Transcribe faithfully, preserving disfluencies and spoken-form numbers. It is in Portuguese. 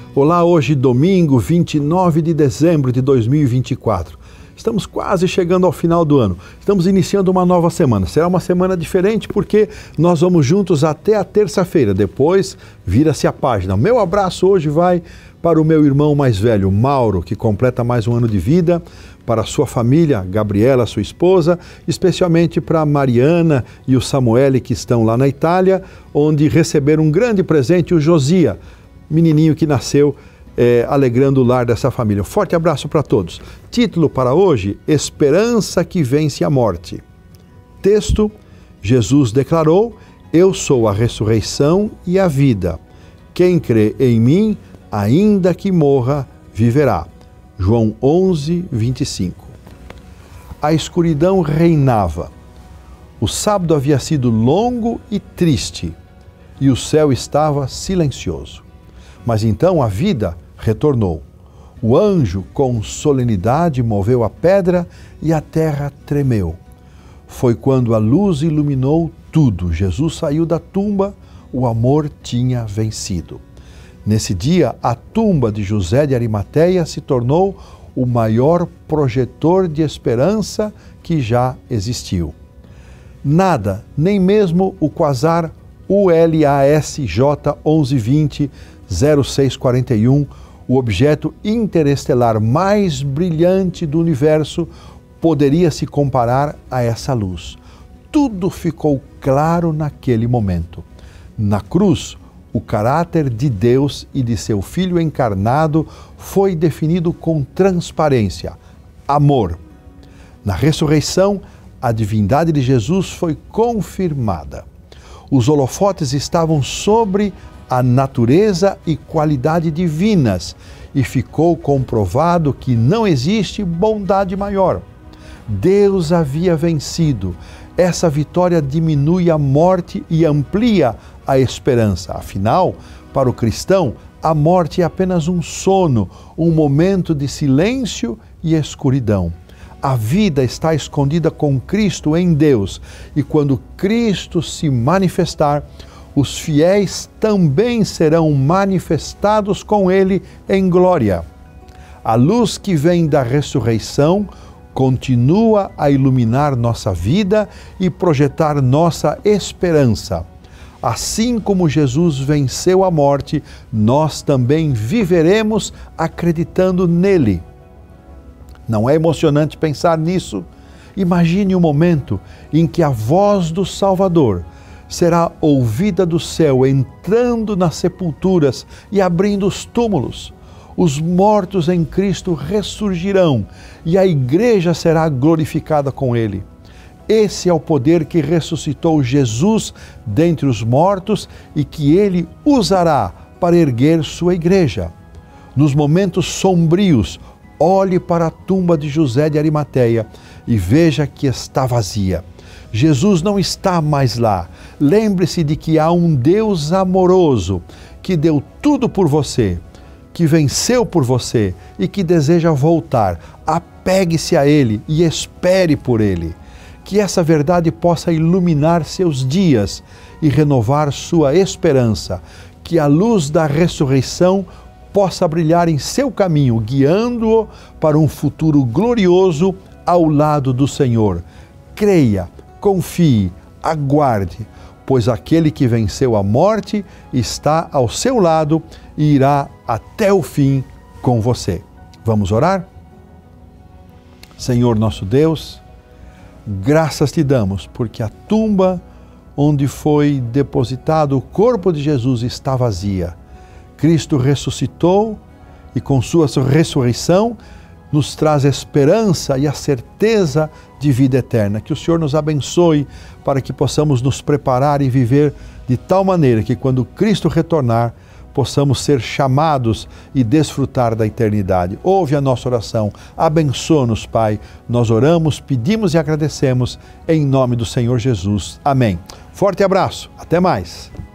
Olá, hoje domingo, vinte e nove de dezembro de dois mil e vinte e quatro. Estamos quase chegando ao final do ano. Estamos iniciando uma nova semana. Será uma semana diferente porque nós vamos juntos até a terça-feira. Depois vira-se a página. Meu abraço hoje vai para o meu irmão mais velho, Mauro, que completa mais um ano de vida, para a sua família, Gabriela, sua esposa, especialmente para a Mariana e o Samuele, que estão lá na Itália, onde receberam um grande presente, o Josia, menininho que nasceu é, alegrando o lar dessa família. Um forte abraço para todos. Título para hoje, Esperança que vence a morte. Texto, Jesus declarou, eu sou a ressurreição e a vida. Quem crê em mim, ainda que morra, viverá. João onze, vinte e cinco. A escuridão reinava. O sábado havia sido longo e triste, e o céu estava silencioso. Mas então a vida retornou. O anjo, com solenidade, moveu a pedra e a terra tremeu. Foi quando a luz iluminou tudo. Jesus saiu da tumba, o amor tinha vencido. Nesse dia, a tumba de José de Arimateia se tornou o maior projetor de esperança que já existiu. Nada, nem mesmo o quasar U L A S J onze vinte zero seis quarenta e um, o objeto interestelar mais brilhante do universo, poderia se comparar a essa luz. Tudo ficou claro naquele momento. Na cruz, o caráter de Deus e de seu Filho encarnado foi definido com transparência, amor. Na ressurreição, a divindade de Jesus foi confirmada. Os holofotes estavam sobre a natureza e qualidade divinas e ficou comprovado que não existe bondade maior. Deus havia vencido. Essa vitória diminui a morte e amplia a esperança. Afinal, para o cristão, a morte é apenas um sono, um momento de silêncio e escuridão. A vida está escondida com Cristo em Deus, e quando Cristo se manifestar, os fiéis também serão manifestados com Ele em glória. A luz que vem da ressurreição continua a iluminar nossa vida e projetar nossa esperança. Assim como Jesus venceu a morte, nós também viveremos acreditando nele. Não é emocionante pensar nisso? Imagine o momento em que a voz do Salvador será ouvida do céu, entrando nas sepulturas e abrindo os túmulos. Os mortos em Cristo ressurgirão e a igreja será glorificada com ele. Esse é o poder que ressuscitou Jesus dentre os mortos e que ele usará para erguer sua igreja. Nos momentos sombrios, olhe para a tumba de José de Arimateia e veja que está vazia. Jesus não está mais lá. Lembre-se de que há um Deus amoroso que deu tudo por você, que venceu por você e que deseja voltar. Apegue-se a Ele e espere por Ele. Que essa verdade possa iluminar seus dias e renovar sua esperança. Que a luz da ressurreição possa brilhar em seu caminho, guiando-o para um futuro glorioso ao lado do Senhor. Creia, confie, aguarde, pois aquele que venceu a morte está ao seu lado e irá até o fim com você. Vamos orar? Senhor nosso Deus, graças te damos, porque a tumba onde foi depositado o corpo de Jesus está vazia. Cristo ressuscitou e com sua ressurreição nos traz esperança e a certeza de vida eterna. Que o Senhor nos abençoe para que possamos nos preparar e viver de tal maneira que quando Cristo retornar, possamos ser chamados e desfrutar da eternidade. Ouve a nossa oração, abençoa-nos, Pai. Nós oramos, pedimos e agradecemos em nome do Senhor Jesus. Amém. Forte abraço, até mais.